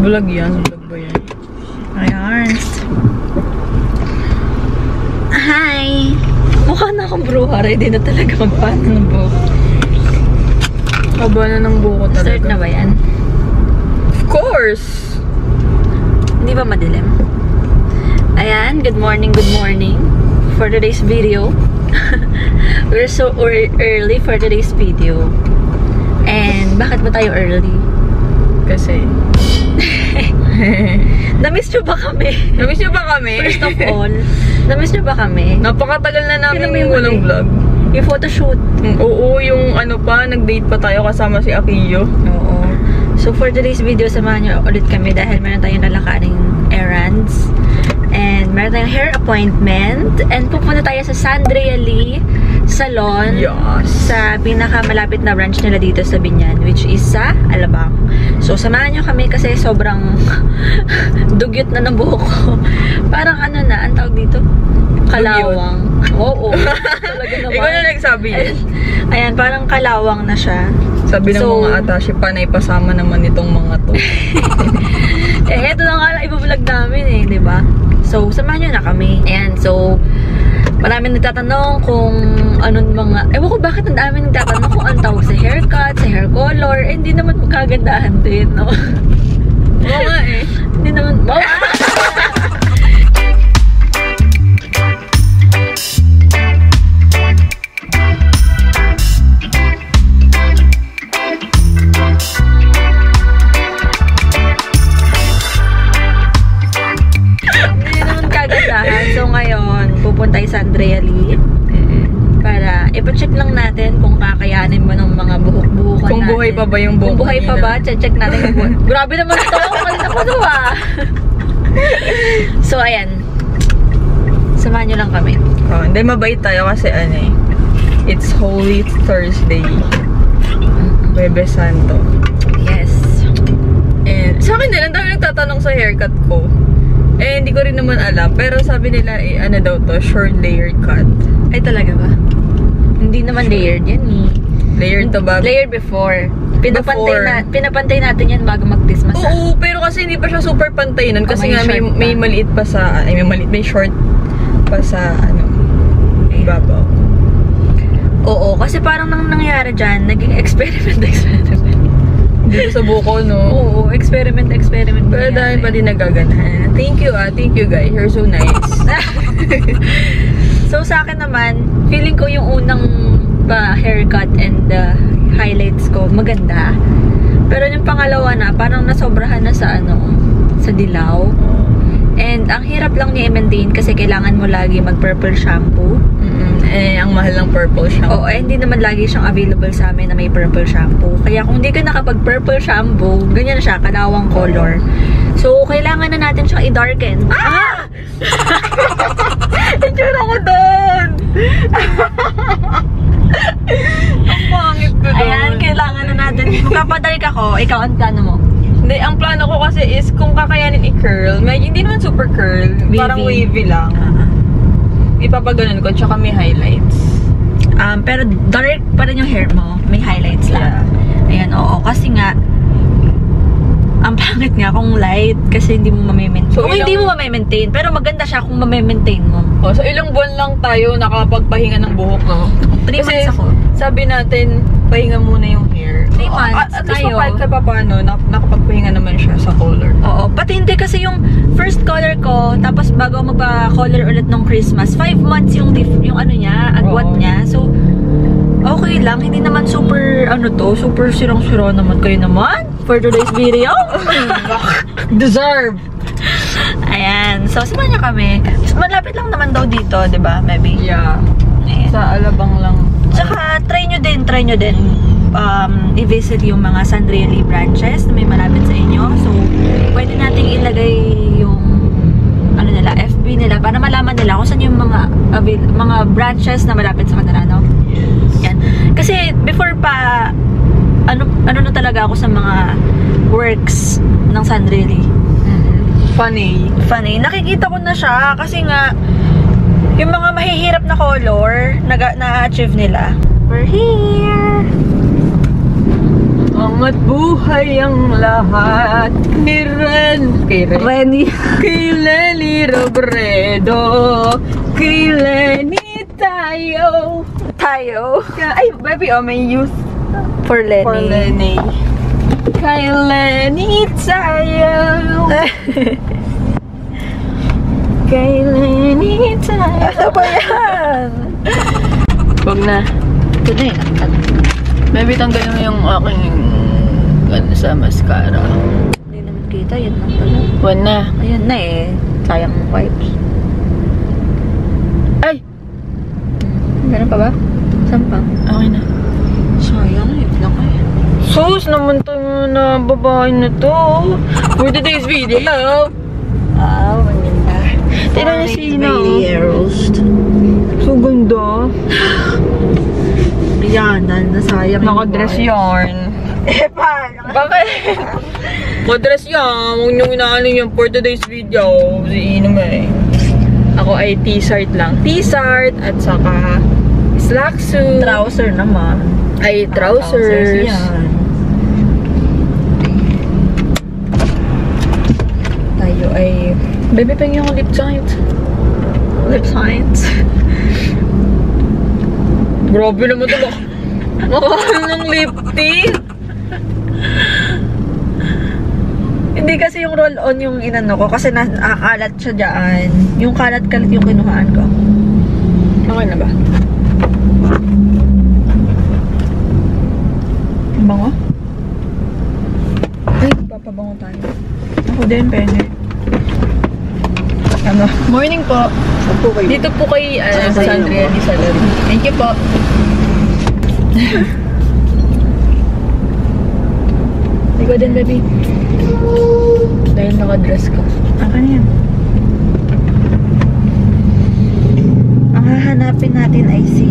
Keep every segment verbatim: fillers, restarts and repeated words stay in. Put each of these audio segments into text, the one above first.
Vlog yan. Vlog ba yan? Ayan. Hi! Mukha na akong bruha. Ready na talaga magpano ng buhok. Haba na ng buko talaga. Start na ba yan? Of course! Hindi ba madilim? Ayan. Good morning, good morning. For today's video. We're so early for today's video. And bakit ba tayo early? Kasi... Na-miss nyo ba kami? Na-miss nyo ba kami? First of all, na-miss nyo ba kami? Napakatagal na namin Kailan yung walang vlog. Yung photoshoot. Mm, oo, yung ano pa, nag-date pa tayo kasama si Akiyo. Oo. So for today's video, samahan nyo ulit kami dahil meron tayong lalakaring errands. And meron tayong hair appointment. And pupunta tayo sa Sandria Lee Salon. Yes. Sa pinakamalapit na branch nila dito sa Binyan, which is sa Alabang. So samahan nyo kami kasi sobrang dugyot na ng buhok ko. Parang ano na, ang tawag dito? Kalawang. Oo. Talaga naman. Ikaw na nagsabi yun. Ayan, parang kalawang na siya. Sabi ng So, mga atashi, panay pasama naman itong mga to. eh, eto na nga lang ibablog namin eh, di ba? So, samahan nyo na kami. Ayan, so, maraming nagtatanong kung anong mga... Ewan ko bakit ang dami nagtatanong kung anong tawag sa haircut, sa hair color. Eh, hindi naman magkagandahan din, no? Oo nga eh. Hindi naman... Oh, so ngayon, pupunta tayo sa Sandria Lee para ipacheck lang natin kung kakayanin mo ng mga buhok-buhokan Kung natin. buhay pa ba yung buhok. Kung buhay pa ba, check natin yung buhay. Grabe naman ito, kanina ko ito ah. So ayan, samahan nyo lang kami. Oh, hindi, mabait tayo kasi ano eh, it's Holy Thursday. Bebe Santo. Yes. And sa akin din, ang dami nagtatanong sa haircut ko. Eh, hindi ko rin naman alam. Pero sabi nila, eh, ano daw to, short layered cut. Ay talaga ba? Hindi naman layered yan eh. Layered to ba? Layered before. Pinapantay, Before. na, pinapantay natin yan bago mag-Christmas. Oo, pero kasi hindi pa siya super pantay nun. Kasi Oh, may nga may, short pa. may maliit pa sa, ay may maliit, may short pa sa, ano, ibabaw. Oo, kasi parang nang nangyari dyan, naging experiment, experiment. Dito sa buko, no? Oo, experiment, experiment. Pero dahil pa din nagaganahan. Thank you ah, thank you guys. You're so nice. So sa akin naman, feeling ko yung unang pa haircut and uh, highlights ko maganda. Pero yung pangalawa na, parang nasobrahan na sa ano, sa dilaw. And ang hirap lang niya i-maintain kasi kailangan mo lagi mag-purple shampoo. Mm-mm. Eh, ang mahal ng purple shampoo. Oo, eh, hindi naman lagi siyang available sa amin na may purple shampoo. Kaya kung hindi ka nakapag-purple shampoo, ganyan siya, kalawang color. So, kailangan na natin siyang i-darken. Ah! Itsura ko doon! Ang pangit ko doon. Ayan, kailangan na natin. Magpapadalik ako, ikaw ang plano mo. Hindi, ang plano ko kasi is kung kakayanin i-curl, may, hindi naman super curl, Wavy. parang wavy lang. Uh-huh. Ipapaganon ko, tsaka may highlights. Um, pero dark pa rin yung hair mo. May highlights lang. Yeah. Ayan, oo. Kasi nga, ang pangit nga kung light kasi hindi mo mamimaintain. So, kung ilang... hindi mo mamimaintain, pero maganda siya kung mamimaintain mo. Oh, so ilang buwan lang tayo nakapagpahinga ng buhok, no? three Kasi months ako. sabi natin, pahinga muna yung hair. three Oh, months, at, at least tayo. kahit pa paano, nak nakapagpahinga naman siya sa color. Oo. Pati hindi kasi yung first color ko, tapos bago magpa-color ulit nung Christmas, five months yung, dif yung ano niya, agwat Oo. niya. So, okay lang. Hindi naman super, ano to, super sirang-sira naman kayo naman for today's video. Deserve! Ayan. So, samahan niyo kami. Malapit lang naman daw dito, di ba? Maybe. Yeah. Ayan. Sa Alabang lang. Tsaka, try nyo din, try nyo din um, i-visit yung mga Sandria Lee branches na may malapit sa inyo. So, pwede nating ilagay yung ano nila, F B nila para malaman nila kung saan yung mga mga branches na malapit sa kanila, no? Yan. Kasi, before pa, ano, ano na talaga ako sa mga works ng Sandria Lee. Funny. Funny. Nakikita ko na siya kasi nga yung mga mahihirap na color na-achieve nila. We're here! Angat buhay ang lahat ni Ren. Kay Ren. Renny. Kay Lenny Robredo. Kay Lenny tayo. Tayo. Ay, baby, oh, may youth. For Lenny. For Lenny. Kay Lenny tayo. Kay Lenny tayo. Ano ba yan? Wag na. Ito na yun. Maybe tanggalin mo yung aking ano sa mascara. Hindi naman kita. Yan lang pala. Wag na. Ayun na eh. Sayang wipes. Ay! Meron pa ba? Saan pa? Okay na. Sayang eh. Lang eh. Sus naman to na babae na to. For today's video. Ah, maganda. Tignan niyo si Ina. roast. So ganda. Yan, nasayang. Nakadress yarn. Eh, paano? Bakit? Nakadress yarn. Huwag niyong inaano yung for today's video. Si Ina eh. Ako ay t-shirt lang. T-shirt at saka slack suit. Trouser naman. Ay, trousers. Yan. Tayo ay Baby, pang yung lip tint. lip science. Grabe naman ito. Makakal ng lip tint. Hindi kasi yung roll-on yung inano ko kasi nakakalat siya dyan. Yung kalat-kalat yung kinuhaan ko. Okay na ba? Bango? Ay, papabango tayo. Ako din, pwede. Ano? Morning po. Opo kayo. Dito po kay uh, Saan Sandria kayo? di Salon. Thank you po. Ikaw din, baby. Dahil nakadress ka. Ako na yan. Ang hahanapin natin ay si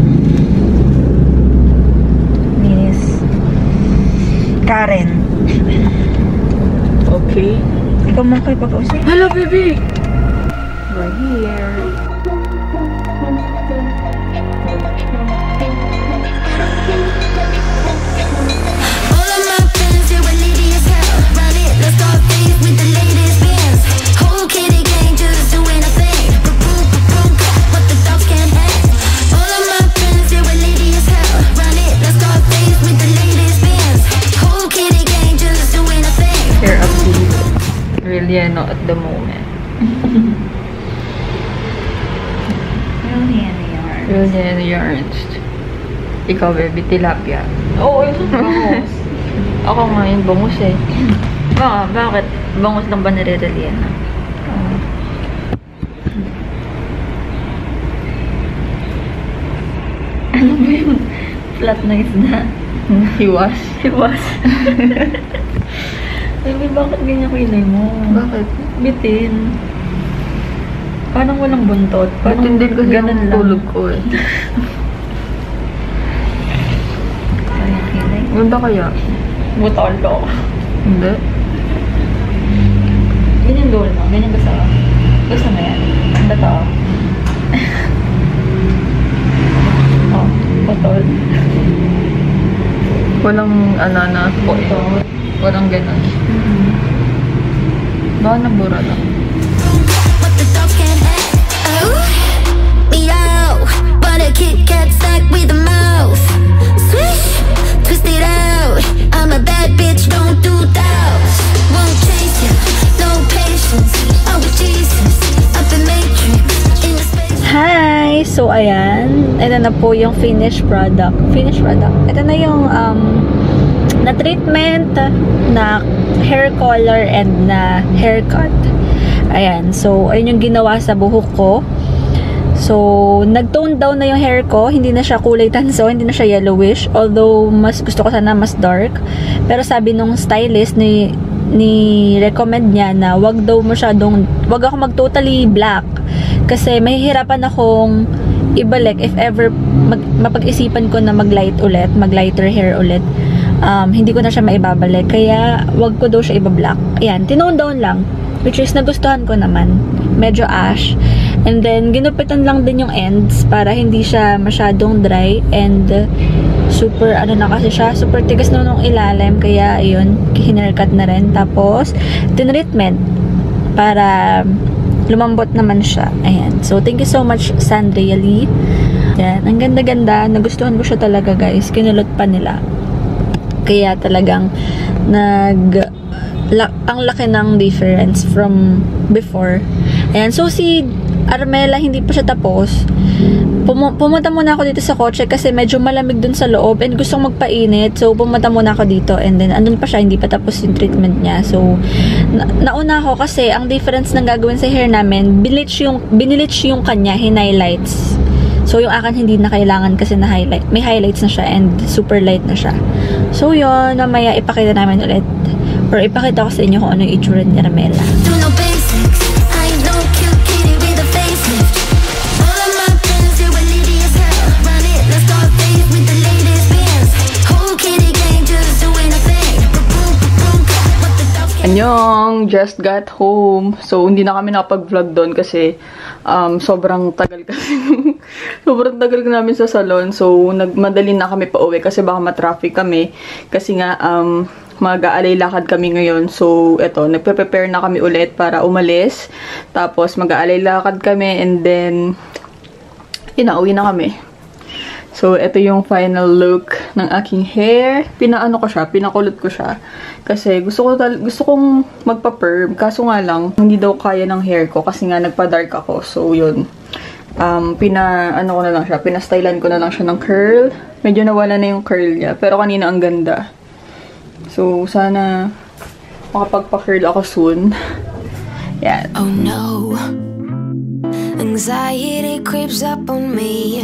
Miss Karen. Okay. Ikaw mo kayo pag-usap. Hello, baby! We're here. All of my friends, they were needy as hell. Run it, let's go face with the latest bands. Whole kitty gang just doing a thing. Ba-boom, ba-boom, what the dogs can't have. All of my friends, they were needy as hell. Run it, let's go face with the latest bands. Whole kitty gang just doing a thing. Hair up to you. Really, ano, at the moment. Really, ano yan? Really, ano, yarns. Ikaw, baby, tilapia. Oo, yung bangus. Ako nga yung bangus eh. Baka, bakit? Bangus lang ba nare-relian? Oo. Ano ba yung flat na isda? Hiwas. Hiwas. Sabi, bakit ganyan kilay mo? Bakit? Bitin. Parang walang buntot. Ba't Parang hindi kasi ganun yung lang. tulog ko eh. Parang kilay. Ganda kaya? Butolo. Hindi. Ganyan doon mo. Ganyan gusto ko. Gusto mo yan. Ganda to. Oh, butol. Walang anana. Butol. Walang ganun. Baka nabura lang. What the dogs can't have. Oh, meow. But a Kit Kat stack with a mouth. Swish, twist it out. I'm a bad bitch, don't do that. Won't chase you, no patience. Oh Jesus, up in Matrix, in the space. Hi! So, ayan. Ito na po yung finished product. Finished product. Ito na yung um, na treatment, na hair color, and na haircut. Ayan. So, ayun yung ginawa sa buhok ko. So, nag-tone down na yung hair ko. Hindi na siya kulay tanso. Hindi na siya yellowish. Although, mas gusto ko sana mas dark. Pero sabi nung stylist, ni, ni recommend niya na wag daw masyadong, wag ako mag-totally black. Kasi mahihirapan akong ibalik if ever mag, mapag-isipan ko na mag-light ulit, mag-lighter hair ulit. Um, hindi ko na siya maibabalik. Kaya, wag ko daw siya iba-black. Ayan, tinone down lang. Which is, nagustuhan ko naman. Medyo ash. And then, ginupitan lang din yung ends para hindi siya masyadong dry. And, super ano na kasi siya, super tigas na nung ilalim, kaya ayun, hinircut na rin. Tapos tinreatment para lumambot naman siya. Ayan. So thank you so much, Sandria Lee. Yan, ang ganda-ganda, nagustuhan ko siya talaga, guys. Kinulot pa nila, kaya talagang nag la, ang laki ng difference from before. Ayan, so si Armela, hindi pa siya tapos. Pum pumunta muna ako dito sa kotse kasi medyo malamig dun sa loob and gustong magpainit. So, pumunta muna ako dito and then andun pa siya, hindi pa tapos yung treatment niya. So, na nauna ako kasi ang difference ng gagawin sa hair namin, binilitch yung, binilitch yung kanya, hin-highlights. So, yung akin hindi na kailangan kasi na highlight. May highlights na siya and super light na siya. So, yun, mamaya ipakita namin ulit. Or ipakita ko sa inyo kung ano yung itsura ni Armela. Do no basics. I ain't no cute kitty with a facelift. All of my friends, they were needy as hell. Run it, let's start faith with the latest bands. Whole kitty gang just doing a thing. Boom, boom, boom, what the dogs can. Anyong, just got home. So, hindi na kami nakapag-vlog doon kasi um, sobrang tagal kasi. sobrang tagal namin sa salon. So, nagmadali na kami pa uwi kasi baka matraffic kami. Kasi nga, um, mag-aalay lakad kami ngayon. So, eto, nagpe-prepare na kami ulit para umalis. Tapos, mag-aalay lakad kami and then, inauwi na kami. So, ito yung final look ng aking hair. Pinaano ko siya, pinakulot ko siya. Kasi gusto ko gusto kong magpa-perm. Kaso nga lang, hindi daw kaya ng hair ko kasi nga nagpa-dark ako. So, yun. Um, pina, ano ko na lang siya, pinastylan ko na lang siya ng curl. Medyo nawala na yung curl niya. Pero kanina ang ganda. So, sana makapagpa-curl ako soon. Yan. Oh no, anxiety creeps up on me.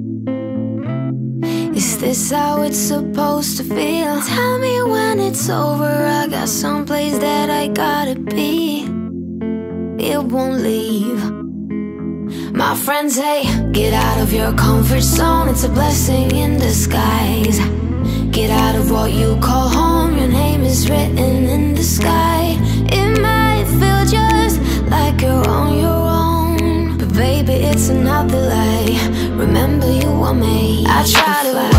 Is this how it's supposed to feel? Tell me when it's over. I got someplace that I gotta be. It won't leave. My friends say, get out of your comfort zone. It's a blessing in disguise. Get out of what you call home. Your name is written in the sky. It might feel just like you're on your own, but baby, it's another lie. Remember, you were made. I try to